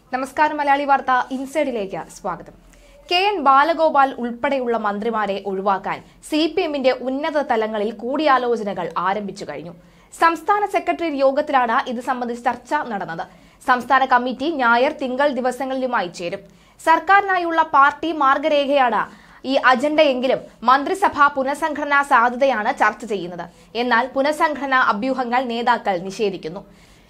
നമസ്കാരം മലയാളി വാർത്ത ഇൻസൈഡിലേക്ക് സ്വാഗതം. കെ.എൻ. ബാലഗോപാൽ ഉൾപ്പെടെയുള്ള മന്ത്രിമാരെ ഒഴിവാക്കാൻ സിപിഎമ്മിന്റെ ഉന്നത തലങ്ങളിൽ കൂടിയാലോചനകൾ ആരംഭിച്ചു കഴിഞ്ഞു. സംസ്ഥാന സെക്രട്ടേറിയറ്റ് യോഗത്തിലാണ് ഇത് സംബന്ധിച്ച് ചർച്ച നടന്നത്. സംസ്ഥാന കമ്മിറ്റി ഞായർ, തിങ്കൾ ദിവസങ്ങളിലുമായി ചേരും. സർക്കാരിനായുള്ള പാർട്ടി മാർഗരേഖയാണ് ഈ അജണ്ടയെങ്കിലും മന്ത്രിസഭാ പുനഃസംഘടനാ സാധ്യതയാണ് ചർച്ച ചെയ്യുന്നത്. എന്നാൽ പുനഃസംഘടനാ അഭ്യൂഹങ്ങൾ നേതാക്കൾ നിഷേധിക്കുന്നു.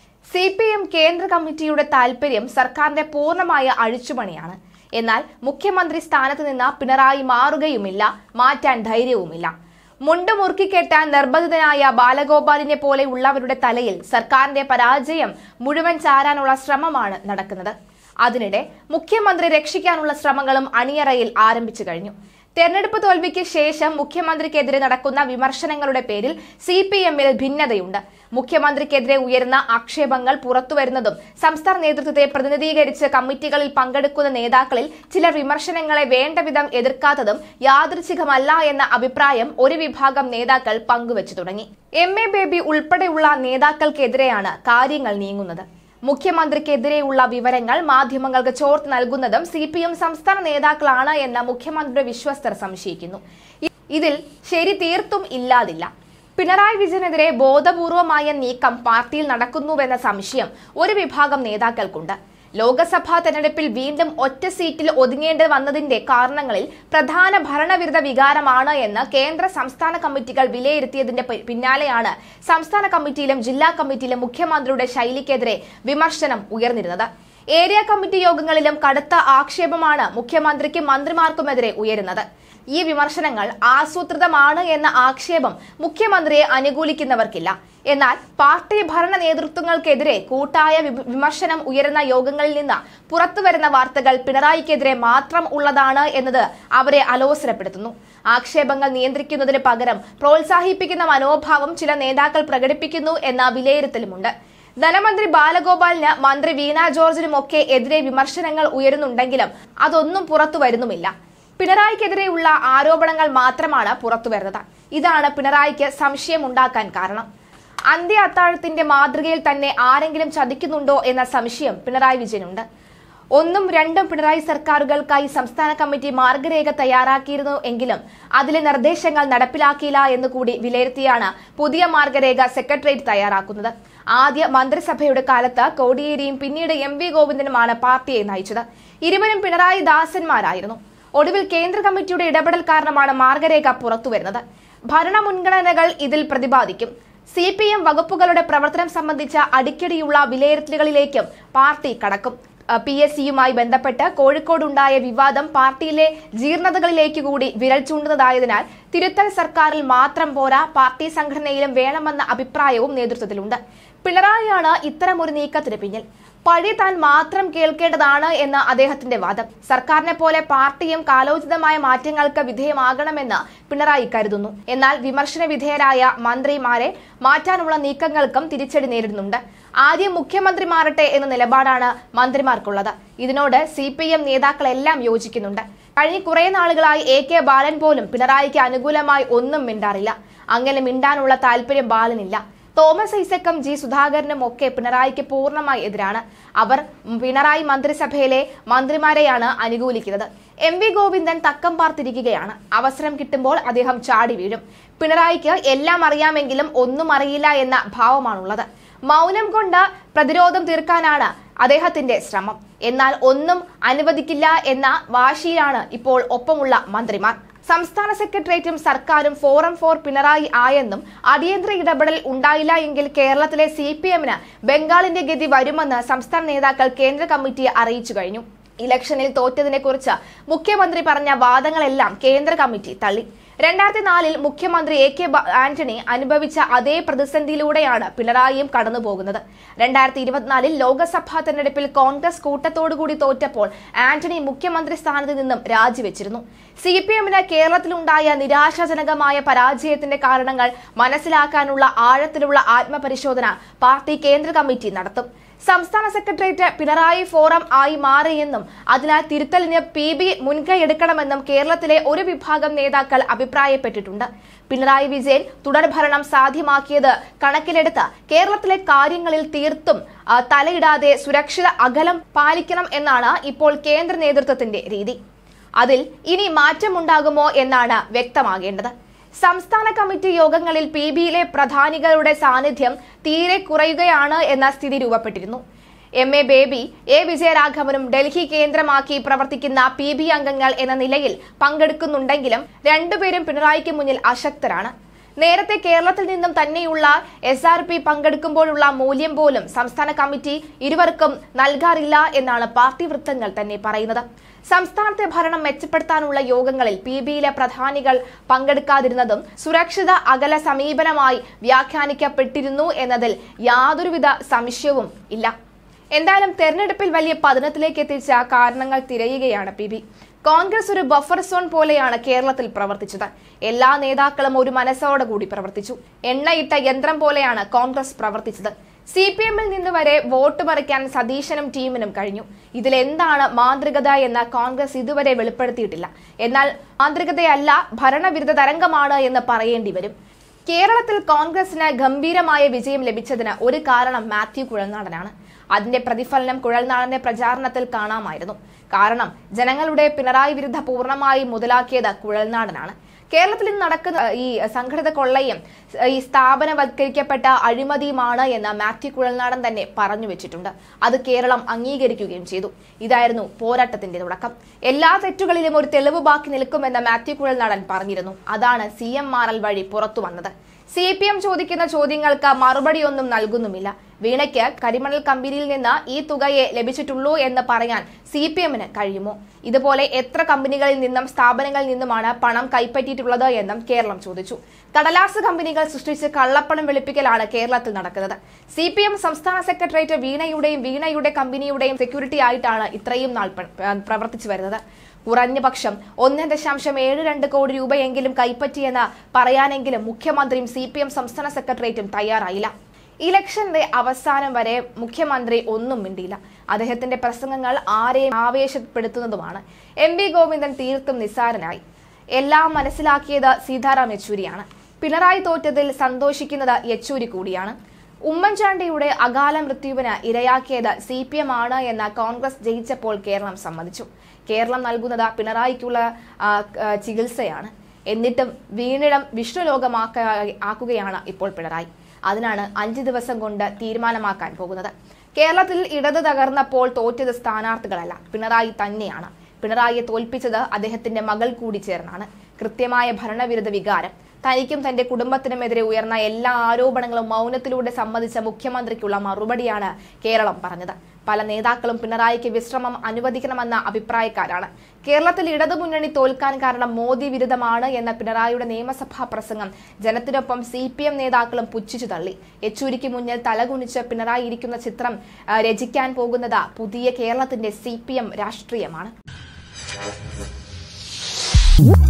സിപിഎം കേന്ദ്ര കമ്മിറ്റിയുടെ താൽപര്യം സർക്കാരിന്റെ പൂർണ്ണമായ അഴിച്ചുപണിയാണ്. എന്നാൽ മുഖ്യമന്ത്രി സ്ഥാനത്ത് നിന്ന് പിണറായി മാറുകയുമില്ല, മാറ്റാൻ ധൈര്യവുമില്ല. മുണ്ട് മുറുക്കിക്കെട്ടാൻ നിർബന്ധിതനായ ബാലഗോപാലിനെ പോലെയുള്ളവരുടെ തലയിൽ സർക്കാരിന്റെ പരാജയം മുഴുവൻ ചാരാനുള്ള ശ്രമമാണ് നടക്കുന്നത്. അതിനിടെ മുഖ്യമന്ത്രി രക്ഷിക്കാനുള്ള ശ്രമങ്ങളും അണിയറയിൽ ആരംഭിച്ചു കഴിഞ്ഞു. തെരഞ്ഞെടുപ്പ് തോൽവിക്ക് ശേഷം മുഖ്യമന്ത്രിക്കെതിരെ നടക്കുന്ന വിമർശനങ്ങളുടെ പേരിൽ സിപിഎമ്മിൽ ഭിന്നതയുണ്ട്. മുഖ്യമന്ത്രിക്കെതിരെ ഉയരുന്ന ആക്ഷേപങ്ങൾ പുറത്തുവരുന്നതും സംസ്ഥാന നേതൃത്വത്തെ പ്രതിനിധീകരിച്ച് കമ്മിറ്റികളിൽ പങ്കെടുക്കുന്ന നേതാക്കളിൽ ചിലർ വിമർശനങ്ങളെ വേണ്ടവിധം എതിർക്കാത്തതും യാദൃച്ഛികമല്ല എന്ന അഭിപ്രായം ഒരു വിഭാഗം നേതാക്കൾ പങ്കുവച്ചു തുടങ്ങി. എം.എ. ബേബി ഉൾപ്പെടെയുള്ള നേതാക്കൾക്കെതിരെയാണ് കാര്യങ്ങൾ നീങ്ങുന്നത്. മുഖ്യമന്ത്രിക്കെതിരെയുള്ള വിവരങ്ങൾ മാധ്യമങ്ങൾക്ക് ചോർത്ത് നൽകുന്നതും സിപിഎം സംസ്ഥാന നേതാക്കളാണ് എന്ന് മുഖ്യമന്ത്രിയുടെ വിശ്വസ്തർ സംശയിക്കുന്നു. ഇതിൽ ശരി തീർത്തും ഇല്ലാതില്ല. പിണറായി വിജയനെതിരെ ബോധപൂർവമായ നീക്കം പാർട്ടിയിൽ നടക്കുന്നുവെന്ന സംശയം ഒരു വിഭാഗം നേതാക്കൾക്കുണ്ട്. ലോക്സഭാ തെരഞ്ഞെടുപ്പിൽ വീണ്ടും ഒറ്റ സീറ്റിൽ ഒതുങ്ങേണ്ടി വന്നതിന്റെ കാരണങ്ങളിൽ പ്രധാന ഭരണവിരുദ്ധ വികാരമാണ് എന്ന് കേന്ദ്ര സംസ്ഥാന കമ്മിറ്റികൾ വിലയിരുത്തിയതിന്റെ പിന്നാലെയാണ് സംസ്ഥാന കമ്മിറ്റിയിലും ജില്ലാ കമ്മിറ്റിയിലും മുഖ്യമന്ത്രിയുടെ ശൈലിക്കെതിരെ വിമർശനം ഉയർന്നിരുന്നത്. ഏരിയ കമ്മിറ്റി യോഗങ്ങളിലും കടുത്ത ആക്ഷേപമാണ് മുഖ്യമന്ത്രിക്കും മന്ത്രിമാർക്കുമെതിരെ ഉയരുന്നത്. ഈ വിമർശനങ്ങൾ ആസൂത്രിതമാണ് എന്ന ആക്ഷേപം മുഖ്യമന്ത്രിയെ അനുകൂലിക്കുന്നവർക്കില്ല. എന്നാൽ പാർട്ടി ഭരണ നേതൃത്വങ്ങൾക്കെതിരെ കൂട്ടായ വിമർശനം ഉയരുന്ന യോഗങ്ങളിൽ നിന്ന് പുറത്തുവരുന്ന വാർത്തകൾ പിണറായിക്കെതിരെ മാത്രം ഉള്ളതാണ് എന്നത് അവരെ അലോസരപ്പെടുത്തുന്നു. ആക്ഷേപങ്ങൾ നിയന്ത്രിക്കുന്നതിന് പകരം പ്രോത്സാഹിപ്പിക്കുന്ന മനോഭാവം ചില നേതാക്കൾ പ്രകടിപ്പിക്കുന്നു എന്ന വിലയിരുത്തലുമുണ്ട്. ധനമന്ത്രി ബാലഗോപാലിന് മന്ത്രി വീണ ജോർജിനുമൊക്കെ എതിരെ വിമർശനങ്ങൾ ഉയരുന്നുണ്ടെങ്കിലും അതൊന്നും പുറത്തു വരുന്നുമില്ല. പിണറായിക്കെതിരെയുള്ള ആരോപണങ്ങൾ മാത്രമാണ് പുറത്തുവരുന്നത്. ഇതാണ് പിണറായിക്ക് സംശയമുണ്ടാക്കാൻ കാരണം. അന്ത്യ അത്താഴത്തിന്റെ മാതൃകയിൽ തന്നെ ആരെങ്കിലും ചതിക്കുന്നുണ്ടോ എന്ന സംശയം പിണറായി വിജയനുണ്ട്. 1ഉം 2ഉം പിണറായി സർക്കാരുകൾക്കായി സംസ്ഥാന കമ്മിറ്റി മാർഗരേഖ തയ്യാറാക്കിയിരുന്നു എങ്കിലും അതിലെ നിർദ്ദേശങ്ങൾ നടപ്പിലാക്കിയില്ല എന്നുകൂടി വിലയിരുത്തിയാണ് പുതിയ മാർഗരേഖ സെക്രട്ടേറിയറ്റ് തയ്യാറാക്കുന്നത്. ആദ്യ മന്ത്രിസഭയുടെ കാലത്ത് കോടിയേരിയും പിന്നീട് എം.വി. ഗോവിന്ദനുമാണ് പാർട്ടിയെ നയിച്ചത്. ഇരുവരും പിണറായി ദാസന്മാരായിരുന്നു. ഒടുവിൽ കേന്ദ്ര കമ്മിറ്റിയുടെ ഇടപെടൽ കാരണമാണ് മാർഗരേഖ പുറത്തുവരുന്നത്. ഭരണ മുൻഗണനകൾ ഇതിൽ പ്രതിപാദിക്കും. സിപിഎം വകുപ്പുകളുടെ പ്രവർത്തനം സംബന്ധിച്ച അടിക്കടിയുള്ള വിലയിരുത്തലുകളിലേക്കും പാർട്ടി കടക്കും. PSCയുമായി ബന്ധപ്പെട്ട് കോഴിക്കോടുണ്ടായ വിവാദം പാർട്ടിയിലെ ജീർണതകളിലേക്ക് കൂടി വിരൽ ചൂണ്ടുന്നതായതിനാൽ തിരുത്തൽ സർക്കാരിൽ മാത്രം പോരാ, പാർട്ടി സംഘടനയിലും വേണമെന്ന അഭിപ്രായവും നേതൃത്വത്തിലുണ്ട്. പിണറായിയാണ് ഇത്തരമൊരു നീക്കത്തിന് പിന്നിൽ. പഴി താൻ മാത്രം കേൾക്കേണ്ടതാണ് എന്ന് അദ്ദേഹത്തിന്റെ വാദം. സർക്കാരിനെ പോലെ പാർട്ടിയും കാലോചിതമായ മാറ്റങ്ങൾക്ക് വിധേയമാകണമെന്ന് പിണറായി കരുതുന്നു. എന്നാൽ വിമർശന വിധേയരായ മന്ത്രിമാരെ മാറ്റാനുള്ള നീക്കങ്ങൾക്കും തിരിച്ചടി നേരിടുന്നുണ്ട്. ആദ്യം മുഖ്യമന്ത്രി മാറട്ടെ എന്ന നിലപാടാണ് മന്ത്രിമാർക്കുള്ളത്. ഇതിനോട് സിപിഎം നേതാക്കളെല്ലാം യോജിക്കുന്നുണ്ട്. കഴിഞ്ഞ കുറെ നാളുകളായി A.K. ബാലൻ പോലും പിണറായിക്ക് അനുകൂലമായി ഒന്നും മിണ്ടാറില്ല. അങ്ങനെ മിണ്ടാനുള്ള താല്പര്യം ബാലനില്ല. Thomas ഐസക്കും G. സുധാകരനും ഒക്കെ പിണറായിക്ക് പൂർണ്ണമായി എതിരാണ്. അവർ പിണറായി മന്ത്രിസഭയിലെ മന്ത്രിമാരെയാണ് അനുകൂലിക്കുന്നത്. എം.വി. ഗോവിന്ദൻ തക്കം പാർത്തിരിക്കുകയാണ്. അവസരം കിട്ടുമ്പോൾ അദ്ദേഹം ചാടി വീഴും. പിണറായിക്ക് എല്ലാം അറിയാമെങ്കിലും ഒന്നും അറിയില്ല എന്ന ഭാവമാണുള്ളത്. മൗനം കൊണ്ട് പ്രതിരോധം തീർക്കാനാണ് അദ്ദേഹത്തിന്റെ ശ്രമം. എന്നാൽ ഒന്നും അനുവദിക്കില്ല എന്ന വാശിയിലാണ് ഇപ്പോൾ ഒപ്പമുള്ള മന്ത്രിമാർ. സംസ്ഥാന സെക്രട്ടേറിയറ്റും സർക്കാരും ഫോറം ഫോർ പിണറായി ആയെന്നും അടിയന്തര ഇടപെടൽ ഉണ്ടായില്ല എങ്കിൽ കേരളത്തിലെ സിപിഎമ്മിന് ബംഗാളിന്റെ ഗതി വരുമെന്ന് സംസ്ഥാന നേതാക്കൾ കേന്ദ്ര കമ്മിറ്റിയെ അറിയിച്ചു കഴിഞ്ഞു. ഇലക്ഷനിൽ തോറ്റതിനെക്കുറിച്ച് മുഖ്യമന്ത്രി പറഞ്ഞ വാദങ്ങളെല്ലാം കേന്ദ്ര കമ്മിറ്റി തള്ളി. 2004 മുഖ്യമന്ത്രി A.K. ആന്റണി അനുഭവിച്ച അതേ പ്രതിസന്ധിയിലൂടെയാണ് പിണറായിയും കടന്നുപോകുന്നത്. 2024 ലോക്സഭാ തെരഞ്ഞെടുപ്പിൽ കോൺഗ്രസ് കൂട്ടത്തോടുകൂടി തോറ്റപ്പോൾ ആന്റണി മുഖ്യമന്ത്രി സ്ഥാനത്ത് നിന്നും രാജിവെച്ചിരുന്നു. സിപിഎമ്മിന് കേരളത്തിലുണ്ടായ നിരാശാജനകമായ പരാജയത്തിന്റെ കാരണങ്ങൾ മനസ്സിലാക്കാനുള്ള ആഴത്തിലുള്ള ആത്മപരിശോധന പാർട്ടി കേന്ദ്ര കമ്മിറ്റി നടത്തും. സംസ്ഥാന സെക്രട്ടേറിയറ്റ് പിണറായി ഫോറം ആയി മാറിയെന്നും അതിനാൽ തിരുത്തലിന് PB മുൻകൈയെടുക്കണമെന്നും കേരളത്തിലെ ഒരു വിഭാഗം നേതാക്കൾ അഭിപ്രായപ്പെട്ടിട്ടുണ്ട്. പിണറായി വിജയൻ തുടർഭരണം സാധ്യമാക്കിയത് കണക്കിലെടുത്ത് കേരളത്തിലെ കാര്യങ്ങളിൽ തീർത്തും തലയിടാതെ സുരക്ഷിത അകലം പാലിക്കണം എന്നാണ് ഇപ്പോൾ കേന്ദ്ര നേതൃത്വത്തിന്റെ രീതി. അതിൽ ഇനി മാറ്റമുണ്ടാകുമോ എന്നാണ് വ്യക്തമാകേണ്ടത്. സംസ്ഥാന കമ്മിറ്റി യോഗങ്ങളിൽ PBയിലെ പ്രധാനികളുടെ സാന്നിധ്യം തീരെ കുറയുകയാണ് എന്ന സ്ഥിതി രൂപപ്പെട്ടിരുന്നു. MA ബേബി, A വിജയരാഘവനും ഡൽഹി കേന്ദ്രമാക്കി പ്രവർത്തിക്കുന്ന PB അംഗങ്ങൾ എന്ന നിലയിൽ പങ്കെടുക്കുന്നുണ്ടെങ്കിലും രണ്ടുപേരും പിണറായിക്ക് മുന്നിൽ അശക്തരാണ്. നേരത്തെ കേരളത്തിൽ നിന്നും തന്നെയുള്ള SRP പങ്കെടുക്കുമ്പോഴുള്ള മൂല്യം പോലും സംസ്ഥാന കമ്മിറ്റി ഇരുവർക്കും നൽകാറില്ല എന്നാണ് പാർട്ടി വൃത്തങ്ങൾ തന്നെ പറയുന്നത്. സംസ്ഥാനത്തെ ഭരണം മെച്ചപ്പെടുത്താനുള്ള യോഗങ്ങളിൽ PBയിലെ പ്രധാനികൾ പങ്കെടുക്കാതിരുന്നതും സുരക്ഷിത അകല സമീപനമായി വ്യാഖ്യാനിക്കപ്പെട്ടിരുന്നു എന്നതിൽ യാതൊരുവിധ സംശയവും ഇല്ല. എന്തായാലും തെരഞ്ഞെടുപ്പിൽ വലിയ പതനത്തിലേക്ക് എത്തിച്ച കാരണങ്ങൾ തിരയുകയാണ് PB. കോൺഗ്രസ് ഒരു ബഫർ സോൺ പോലെയാണ് കേരളത്തിൽ പ്രവർത്തിച്ചത്. എല്ലാ നേതാക്കളും ഒരു മനസ്സോടെ കൂടി പ്രവർത്തിച്ചു. എണ്ണയിട്ട യന്ത്രം പോലെയാണ് കോൺഗ്രസ് പ്രവർത്തിച്ചത്. CPMൽ നിന്ന് വരെ വോട്ട് മറിക്കാൻ സതീശനും ടീമിനും കഴിഞ്ഞു. ഇതിലെന്താണ് മാന്ത്രികത എന്ന് കോൺഗ്രസ് ഇതുവരെ വെളിപ്പെടുത്തിയിട്ടില്ല. എന്നാൽ മാന്ത്രികതയല്ല, ഭരണവിരുദ്ധ തരംഗമാണ് എന്ന് പറയേണ്ടി വരും. കേരളത്തിൽ കോൺഗ്രസിന് ഗംഭീരമായ വിജയം ലഭിച്ചതിന് ഒരു കാരണം മാത്യു കുഴൽനാടനാണ്. അതിന്റെ പ്രതിഫലനം കുഴൽനാടന്റെ പ്രചാരണത്തിൽ കാണാമായിരുന്നു. കാരണം ജനങ്ങളുടെ പിണറായി വിരുദ്ധ പൂർണ്ണമായി മുതലാക്കിയത് കുഴൽനാടനാണ്. കേരളത്തിൽ ഇന്ന് നടക്കുന്ന ഈ സംഘടിത കൊള്ളയും ഈ സ്ഥാപനവൽക്കരിക്കപ്പെട്ട അഴിമതിയുമാണ് എന്ന് മാത്യു കുഴൽനാടൻ തന്നെ പറഞ്ഞു വെച്ചിട്ടുണ്ട്. അത് കേരളം അംഗീകരിക്കുകയും ചെയ്തു. ഇതായിരുന്നു പോരാട്ടത്തിന്റെ തുടക്കം. എല്ലാ തെറ്റുകളിലും ഒരു തെളിവ് ബാക്കി നിൽക്കുമെന്ന് മാത്യു കുഴൽനാടൻ പറഞ്ഞിരുന്നു. അതാണ് CM മാറൽ വഴി പുറത്തു വന്നത്. CPM ചോദിക്കുന്ന ചോദ്യങ്ങൾക്ക് മറുപടിയൊന്നും നൽകുന്നുമില്ല. വീണയ്ക്ക് കരിമണൽ കമ്പനിയിൽ നിന്ന് ഈ തുകയെ ലഭിച്ചിട്ടുള്ളൂ എന്ന് പറയാൻ CPMന് കഴിയുമോ? ഇതുപോലെ എത്ര കമ്പനികളിൽ നിന്നും സ്ഥാപനങ്ങളിൽ നിന്നുമാണ് പണം കൈപ്പറ്റിയിട്ടുള്ളത് എന്നും കേരളം ചോദിച്ചു. കടലാസ് കമ്പനികൾ സൃഷ്ടിച്ച് കള്ളപ്പണം വെളുപ്പിക്കലാണ് കേരളത്തിൽ നടക്കുന്നത്. CPM സംസ്ഥാന സെക്രട്ടേറിയറ്റ് വീണയുടെ കമ്പനിയുടെയും സെക്യൂരിറ്റി ആയിട്ടാണ് ഇത്രയും നാൾ പ്രവർത്തിച്ചു വരുന്നത്. കുറഞ്ഞപക്ഷം 1.72 കോടി രൂപയെങ്കിലും കൈപ്പറ്റിയെന്ന് പറയാനെങ്കിലും മുഖ്യമന്ത്രിയും CPM സംസ്ഥാന സെക്രട്ടേറിയറ്റും തയ്യാറായില്ല. ഇലക്ഷന്റെ അവസാനം വരെ മുഖ്യമന്ത്രി ഒന്നും മിണ്ടിയില്ല. അദ്ദേഹത്തിന്റെ പ്രസംഗങ്ങൾ ആരെയും ആവേശപ്പെടുത്തുന്നതുമാണ്. MV ഗോവിന്ദൻ തീർത്തും നിസ്സാരനായി. എല്ലാം മനസ്സിലാക്കിയത് സീതാറാം യെച്ചൂരിയാണ്. പിണറായി തോറ്റതിൽ സന്തോഷിക്കുന്നത് യെച്ചൂരി കൂടിയാണ്. ഉമ്മൻചാണ്ടിയുടെ അകാല മൃത്യുവിന് ഇരയാക്കിയത് CPM ആണ് എന്ന് കോൺഗ്രസ് ജയിച്ചപ്പോൾ കേരളം സമ്മതിച്ചു. കേരളം നൽകുന്നത് പിണറായിക്കുള്ള ചികിത്സയാണ്. എന്നിട്ടും വീണിടം വിഷ്ണുലോകമാക്കുകയാണ് ഇപ്പോൾ പിണറായി. അതിനാണ് 5 ദിവസം കൊണ്ട് തീരുമാനമാക്കാൻ പോകുന്നത്. കേരളത്തിൽ ഇടത് തകർന്നപ്പോൾ തോറ്റത് സ്ഥാനാർത്ഥികളല്ല, പിണറായി തന്നെയാണ്. പിണറായിയെ തോൽപ്പിച്ചത് അദ്ദേഹത്തിന്റെ മകൾ കൂടി ചേർന്നാണ്. കൃത്യമായ ഭരണവിരുദ്ധ വികാരം. തനിക്കും തന്റെ കുടുംബത്തിനുമെതിരെ ഉയർന്ന എല്ലാ ആരോപണങ്ങളും മൗനത്തിലൂടെ സമ്മതിച്ച മുഖ്യമന്ത്രിക്കുള്ള മറുപടിയാണ് കേരളം പറഞ്ഞത്. പല നേതാക്കളും പിണറായിക്ക് വിശ്രമം അനുവദിക്കണമെന്ന അഭിപ്രായക്കാരാണ്. കേരളത്തിൽ ഇടതുമുന്നണി തോൽക്കാൻ കാരണം മോദി വിരുദ്ധമാണ് എന്ന പിണറായിയുടെ നിയമസഭാ പ്രസംഗം ജനത്തിനൊപ്പം CPM നേതാക്കളും പുച്ഛിച്ചു തള്ളി. യെച്ചൂരിക്ക് മുന്നിൽ തലകുനിച്ച് പിണറായി ഇരിക്കുന്ന ചിത്രം രചിക്കാൻ പോകുന്നത് പുതിയ കേരളത്തിന്റെ CPM രാഷ്ട്രീയമാണ്.